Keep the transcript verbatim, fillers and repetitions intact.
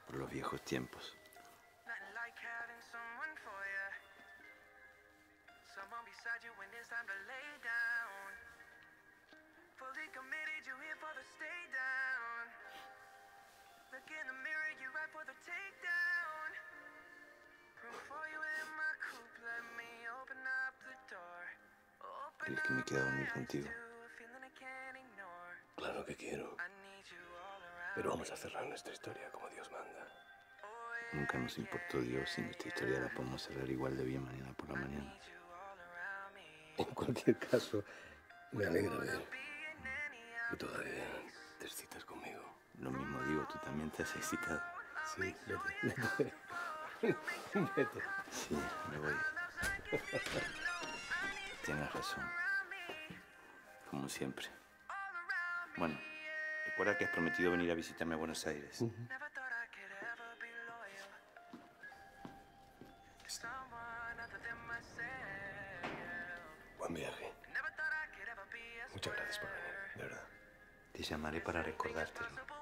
por los viejos tiempos. ¿Quieres que me quede a dormir contigo? Claro que quiero. Pero vamos a cerrar nuestra historia como Dios manda. Nunca nos importó Dios y nuestra historia la podemos cerrar igual de bien mañana por la mañana. En cualquier caso, me alegra ver que todavía te excitas conmigo. Lo mismo digo, tú también te has excitado. Sí, vete, vete. Vete. Sí, me voy. Tienes razón. Como siempre. Bueno, recuerda que has prometido venir a visitarme a Buenos Aires. Uh-huh. Buen viaje. Muchas gracias por venir, de verdad. Te llamaré para recordártelo.